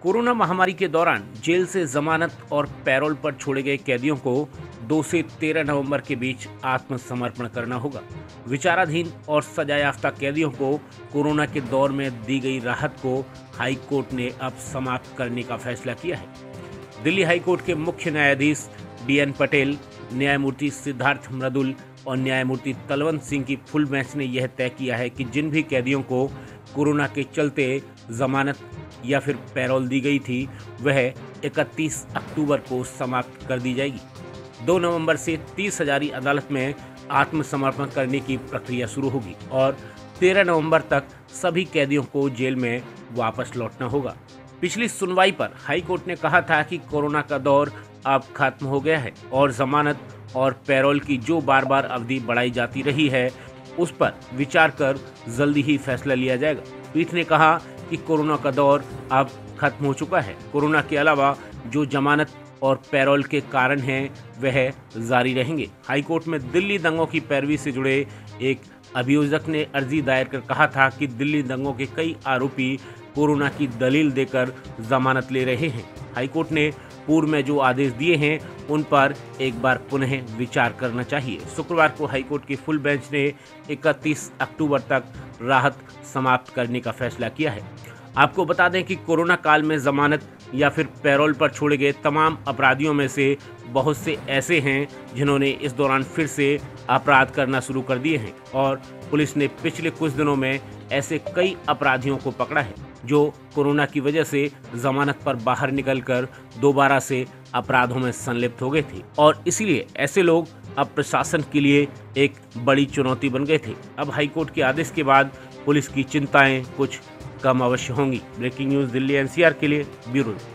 Corona महामारी के दौरान जेल से जमानत और पैरोल पर छोड़े गए कैदियों को 2 से 13 नवंबर के बीच आत्मसमर्पण करना होगा। विचाराधीन और सजायाफ्ता कैदियों को कोरोना के दौर में दी गई राहत को हाई कोर्ट ने अब समाप्त करने का फैसला किया है। दिल्ली हाई कोर्ट के मुख्य न्यायाधीश DN पटेल, न्यायमूर्ति सिद्धार्थ मृदुल और न्यायमूर्ति तलवंत सिंह की फुल बेंच ने यह तय किया है कि जिन भी कैदियों को कोरोना के चलते जमानत या फिर पैरोल दी गई थी वह 31 अक्टूबर को समाप्त कर दी जाएगी। 2 नवंबर से 30 हजारी अदालत में आत्मसमर्पण करने की प्रक्रिया शुरू होगी और 13 नवंबर तक सभी कैदियों को जेल में वापस लौटना होगा। पिछली सुनवाई पर हाई कोर्ट ने कहा था कि कोरोना का दौर अब खत्म हो गया है और जमानत और पैरोल की जो बार बार अवधि बढ़ाई जाती रही है उस पर विचार कर जल्दी ही फैसला लिया जाएगा। पीठ ने कहा कि कोरोना का दौर अब खत्म हो चुका है। कोरोना के अलावा जो जमानत और पैरोल के कारण हैं वह जारी रहेंगे। हाईकोर्ट में दिल्ली दंगों की पैरवी से जुड़े एक अभियोजक ने अर्जी दायर कर कहा था कि दिल्ली दंगों के कई आरोपी कोरोना की दलील देकर जमानत ले रहे हैं। हाईकोर्ट ने पूर्व में जो आदेश दिए हैं उन पर एक बार पुनः विचार करना चाहिए। शुक्रवार को हाईकोर्ट की फुल बेंच ने 31 अक्टूबर तक राहत समाप्त करने का फैसला किया है। आपको बता दें कि कोरोना काल में जमानत या फिर पैरोल पर छोड़े गए तमाम अपराधियों में से बहुत से ऐसे हैं जिन्होंने इस दौरान फिर से अपराध करना शुरू कर दिए हैं और पुलिस ने पिछले कुछ दिनों में ऐसे कई अपराधियों को पकड़ा है जो कोरोना की वजह से जमानत पर बाहर निकलकर दोबारा से अपराधों में संलिप्त हो गए थे और इसीलिए ऐसे लोग अब प्रशासन के लिए एक बड़ी चुनौती बन गए थे। अब हाईकोर्ट के आदेश के बाद पुलिस की चिंताएं कुछ कम अवश्य होंगी। ब्रेकिंग न्यूज दिल्ली NCR के लिए ब्यूरो।